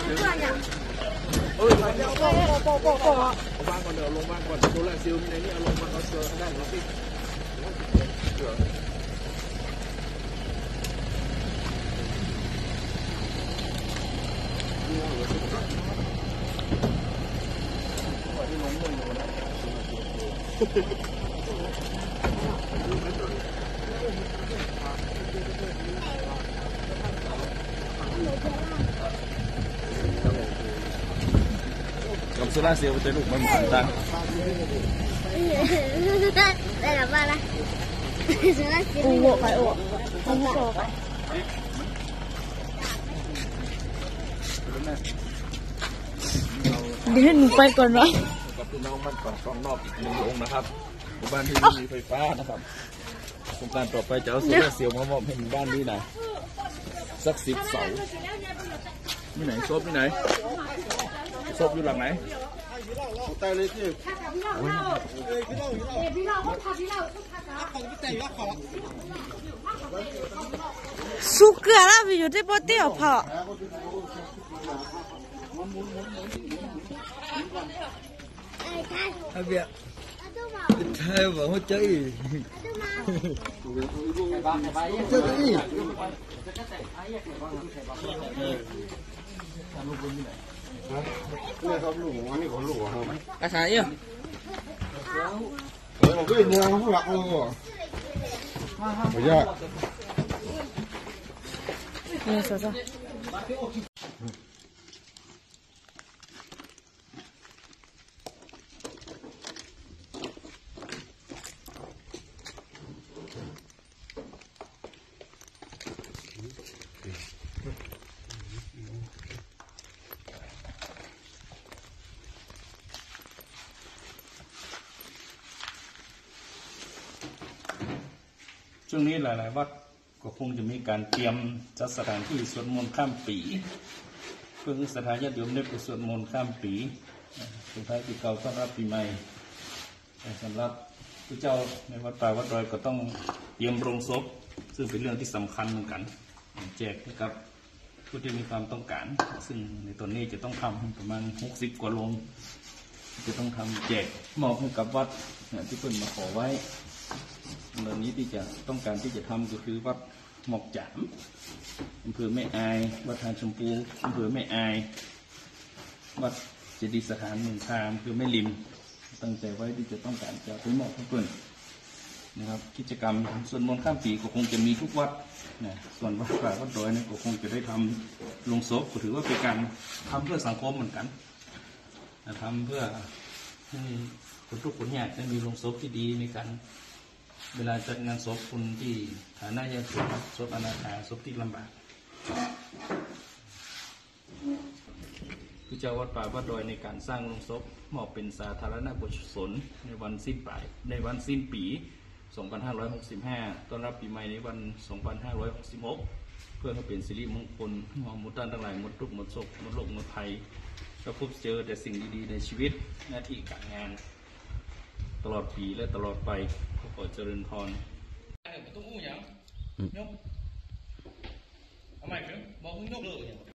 บ้านก่อนเดี๋ยวลงบ้านก่อนโซล่าเซลล์มีในนี้เอาลงมาเอาเซลล์ได้หรอพี่กับโซล่าเซลล์จะลูกมันผ่านตังได้หรือเปล่าล่ะโซล่าเซลล์โอ้ไปโอ้ต้องโชว์ไปเดี๋ยวหนูไปก่อนวะกับพี่น้องบ้านก่อนกองนอกอีกหนึ่งองค์นะครับบ้านที่มีไฟฟ้านะครับโครงการต่อไปจะเอาโซล่าเซลล์มามอบให้หมู่บ้านนี้นะสัก10 เสาที่ไหนซบที่ไหนซบอยู่หลังไหนตายเลยที่สุกเกลือแล้วไปอยู่ที่โปเตี้ยวพอ阿别，太往后追，这个意。 干啥呀？ 我给你拿不了了，不要。 你说说。 ช่วงนี้หลายๆวัดก็คงจะมีการเตรียมจัดสถานที่สวดมนต์ข้ามปีเพื่อสถานญาติโยมได้ไปสวดมนต์ข้ามปีสุดท้ายปีเก่าต้อนรับปีใหม่สำหรับพระเจ้าในวัดป่าวัดดอยก็ต้องเตรียมโรงศพซึ่งเป็นเรื่องที่สำคัญเหมือนกันแจกให้กับผู้ที่มีความต้องการซึ่งในตอนนี้จะต้องทำประมาณ60 กว่าโรงจะต้องทำแจกมอบให้กับวัดที่เพิ่นมาขอไว้เรื่องนี้ที่จะต้องการที่จะทำก็คือวัดหมอกจามอำเภอแม่อายวัดทานชมพูอำเภอแม่อายวัดเจดีย์สถานเมืองคามคือแม่ริมตั้งใจไว้ที่จะต้องการจะไปมอบให้เพื่อนนะครับกิจกรรมสวดมนต์ข้ามปีก็คงจะมีทุกวัดนะส่วนวัดป่าวัดดอยนี่ก็คงจะได้ทำลงศพก็ถือว่าเป็นการทำเพื่อสังคมเหมือนกันทำเพื่อให้คนทุกคนอยากได้มีลงศพที่ดีในการเวลาจัดงานศพคนที่ฐานะยากจนศพอนาถาศพที่ลำบากผู้เจ้าวัดป่าวัดดอยในการสร้างโรงศพมอบเป็นสาธารณกุศลในวันสิ้นปี 2565 ต้อนรับปีใหม่ในวัน 2566 เพื่อให้เป็นสิริมงคลหมู่ท่านทั้งหลายหมดทุกข์หมดโศกหมดโรคหมดภัยและพบเจอแต่สิ่งดีๆในชีวิตหน้าที่การงานตลอดปีและตลอดไปขอเจริญพรต้องอู้อย่างยกเอาใหม่เดี๋ยวบอกมึงยกเลย